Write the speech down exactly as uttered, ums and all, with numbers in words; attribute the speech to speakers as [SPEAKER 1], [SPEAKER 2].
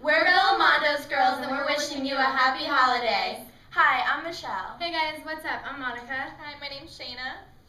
[SPEAKER 1] We're fellow Mondos girls, and we're wishing you a happy holiday.
[SPEAKER 2] Hi, I'm Michelle.
[SPEAKER 3] Hey guys, what's up? I'm Monica.
[SPEAKER 4] Hi, my name's Shayna.